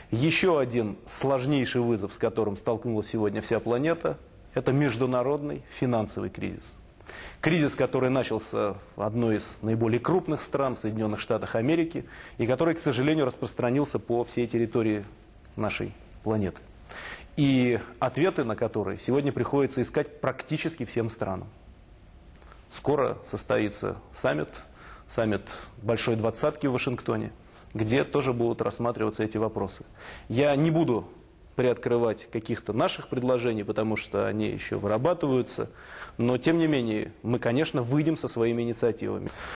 Еще один сложнейший вызов, с которым столкнулась сегодня вся планета, это международный финансовый кризис. Кризис, который начался в одной из наиболее крупных стран, Соединенных Штатах Америки, и который, к сожалению, распространился по всей территории нашей планеты. И ответы на которые сегодня приходится искать практически всем странам. Скоро состоится саммит Большой Двадцатки в Вашингтоне, где тоже будут рассматриваться эти вопросы. Я не буду приоткрывать каких-то наших предложений, потому что они еще вырабатываются, но тем не менее мы, конечно, выйдем со своими инициативами.